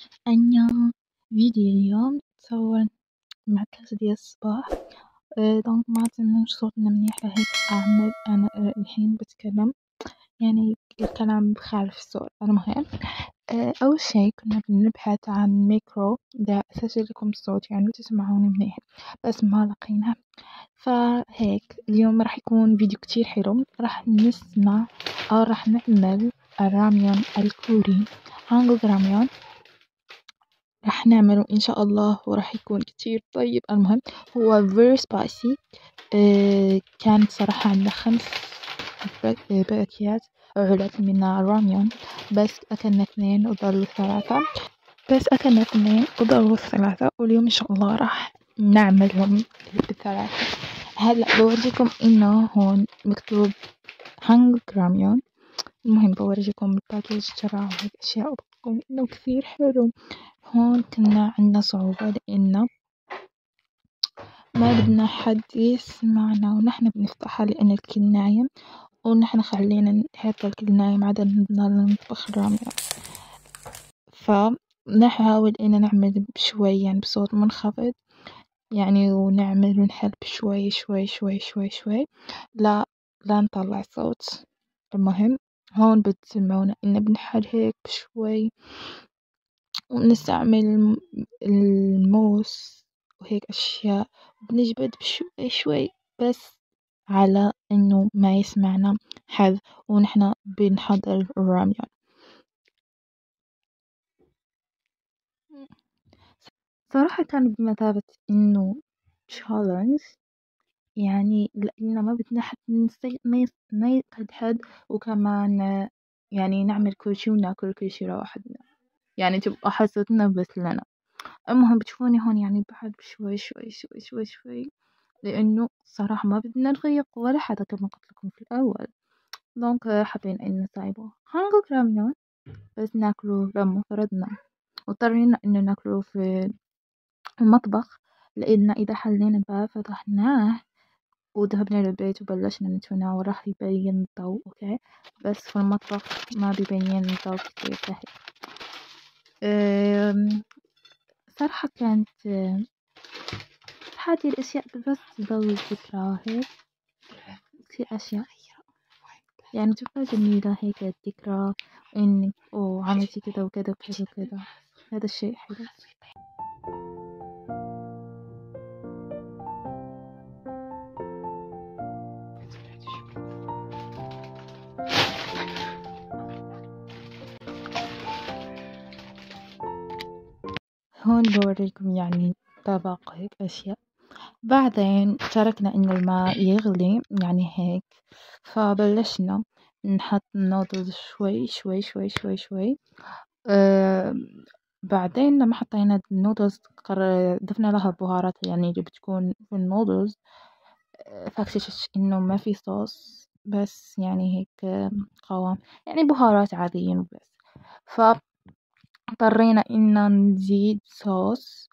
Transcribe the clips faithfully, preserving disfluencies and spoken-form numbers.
안녕. فيديو اليوم تصور مع ثلاثة ديال الصباح. أه دونك ما عرفتش صوتنا مليح لهيك أعمل أنا أه الحين بتكلم، يعني الكلام خارج الصوت. المهم أه أول شي كنا بنبحث عن ميكرو دا أسجل لكم الصوت يعني وتسمعوني مليح، بس ما لقينا. فهيك اليوم راح يكون فيديو كتير حلو، راح نسمع أو راح نعمل الراميون الكوري، هانجوك راميون راح نعمله إن شاء الله وراح يكون كتير طيب. المهم هو very spicy. آه كانت صراحة عندنا خمس باك- باكيات علب من الراميون، بس أكلنا اثنين وضلوا ثلاثة بس أكلنا اثنين وضلوا ثلاثة واليوم إن شاء الله راح نعملهم بالثلاثة. هلا بورجيكم إنه هون مكتوب هانجوك راميون. المهم بورجيكم الباكيج ترى وهيك أشياء، وبقول إنه كثير حلو. هون كنا عندنا صعوبة لأنه ما بدنا حد يسمعنا ونحن بنفتحها لأن الكل نايم، ونحن خلينا هيك الكل نايم عدا نضل نطبخ الراميون. فنحاول إن نعمل بشوي يعني بصوت منخفض يعني، ونعمل ونحل بشوي شوي شوي شوي شوي لا لا نطلع صوت. المهم هون بتسمعونا إن بنحل هيك بشوي، ونستعمل الم- الموس وهيك أشياء، بنجبد بشوي شوي بس على إنه ما يسمعنا حد ونحنا بنحضر الراميون. صراحة كان بمثابة إنه تشالنج يعني، لأن ما بدنا حد نسي ما يس- ما يقعد حد، وكمان آه، يعني نعمل كل شي وناكل كل شي لوحدنا، يعني تبقى حصتنا بس لنا. المهم بتشوفوني هون يعني بعد بشوي شوي شوي شوي شوي، لأنه صراحة ما بدنا نغيق ولا حدا كما قلت لكم في الأول. دونك حابين إن نسايبه هانجوك راميون بس ناكله لما فردنا، واضطرينا إنه ناكله في المطبخ، لأن إذا حلينا الباب فتحناه وذهبنا للبيت وبلشنا نتناول راح يبين الضوء أوكي، بس في المطبخ ما بيبين الضوء كتير سهل. أم، صراحة كانت أم، هذه الأشياء بس تظل ذكرى هيك، كثير أشياء يعني تبقى جميلة هيك الذكرى، إنك أوه عملتي كذا وكذا وكذا وكذا. هذا الشيء حلو. هون بوريكم يعني طبق هيك أشياء. بعدين تركنا إنه الماء يغلي يعني هيك، فبلشنا نحط النودلز شوي شوي شوي شوي شوي. أه بعدين لما حطينا النودلز قر- ضفنا لها بهارات يعني اللي بتكون في النودلز. أه فاكتشفت إنه ما في صوص، بس يعني هيك آه، قوام يعني بهارات عادية وبس. فاضطرينا إن نزيد صوص،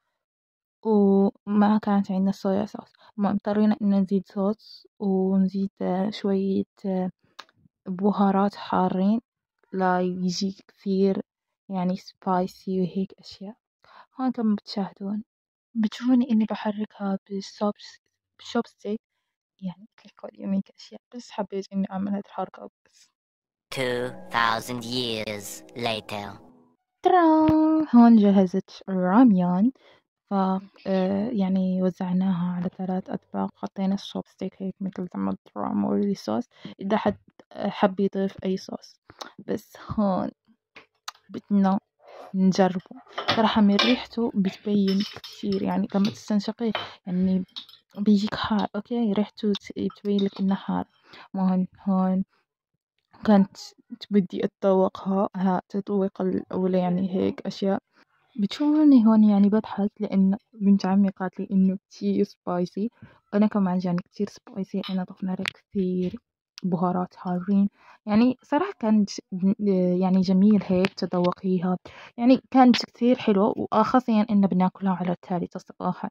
وما كانت عندنا صويا صوص، ما اضطرينا إن نزيد صوص ونزيد آه، شوية آه، بهارات حارين لا يجي كثير يعني سبايسي وهيك أشياء. هون كما بتشاهدون بتشوفوني إني بحركها بالشوبس بالشوبستيك يعني كل يوميك أشياء، بس حبيت إني أعمل هاد الحركة بس. two thousand years later. ترى هون جهزت الراميون. ف آه، يعني وزعناها على ثلاث أطباق، حطينا الشوبستيك هيك مثل زعما الدراما والصوص إذا حد حب يضيف أي صوص. بس هون بدنا نجربه صراحة، من ريحته بتبين كتير يعني لما تستنشقيه يعني بيجيك حار. أوكي ريحته ت- تبين لك إنه حار. هون هون كانت بدي أتذوقها، ها تذوق الأولى يعني هيك أشياء. بتشوفوني هون يعني بضحك لأن بنت عمي قالت لي إنه كتير سبايسي، أنا كمان جاني كتير سبايسي. أنا ضفنا له كثير بهارات حارين يعني. صراحة كانت يعني جميل هيك تذوقيها يعني، كانت كثير حلوة، وخاصة إن بناكلها على الثالثة صباحا.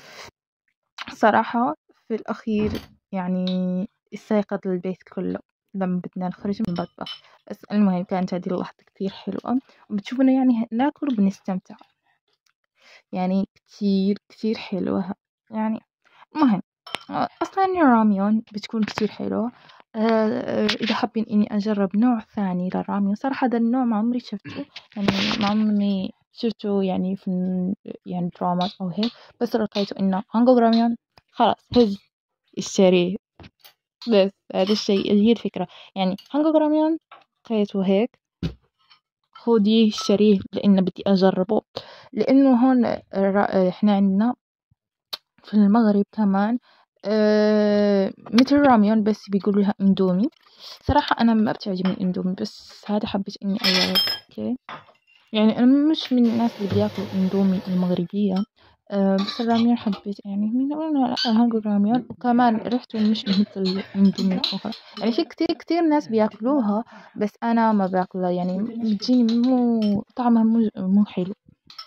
صراحة في الأخير يعني استيقظ البيت كله لما بدنا نخرج من المطبخ. بس المهم كانت هذه اللحظة كتير حلوة، وبتشوفنا يعني ناكل وبنستمتع، يعني كتير كتير حلوة يعني. المهم أصلا الراميون بتكون كتير حلوة. آه، إذا حابين إني أجرب نوع ثاني للراميون، صراحة هذا النوع ما عمري شفته، يعني ما عمري شفته يعني في يعني درامات أو هيك، بس لقيته إنه هانجوك راميون، خلاص هز اشتريه. بس هذا الشيء هي الفكرة، يعني هانجوك راميون لقيته هيك خديه اشتريه لأنه بدي أجربه. لأنه هون إحنا عندنا في المغرب كمان أه مثل راميون بس بيقولوا لها اندومي. صراحة أنا ما بتعجبني الاندومي، بس هذا حبيت إني أجرب. أوكي يعني أنا مش من الناس اللي بياكلوا اندومي المغربية. أه بس الراميون حبيت، يعني من لا هاكل راميون، وكمان ريحته مش مثل الاندومي الأخرى. يعني في كتير كتير ناس بياكلوها بس أنا ما باكلها، يعني بتجيني مو طعمها مو مو حلو.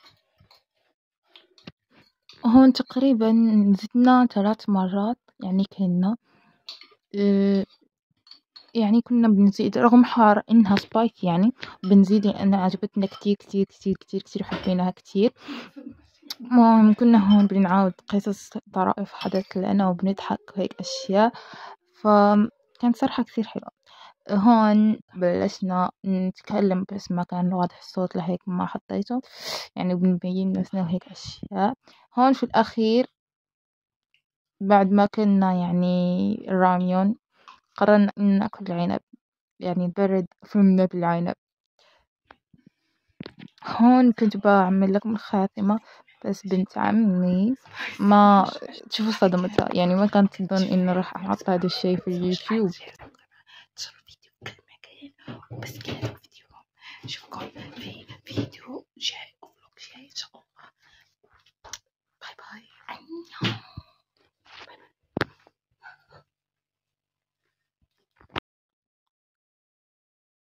هون تقريبا زدنا ثلاث مرات، يعني كنا أه يعني كنا بنزيد رغم حار إنها سبايك، يعني بنزيد أنا عجبتنا كتير كتير كتير كتير كتير حبيناها كتير. المهم كنا هون بنعاود قصص طرائف حدث لنا وبنضحك وهيك أشياء، فكانت صراحة كتير حلوة. هون بلشنا نتكلم بس ما كان واضح الصوت لهيك ما حطيته، يعني بنبين نفسنا وهيك أشياء. هون في الأخير بعد ما كنا يعني الراميون قررنا إن نأكل العنب، يعني برد فمنا بالعنب. هون كنت بعمل لكم الخاتمة، بس بنت عمي ما تشوفوا صدمتها، يعني ما كانت تظن إنه راح أحط هذا الشيء في اليوتيوب. بس كده فيديو، شوفكم في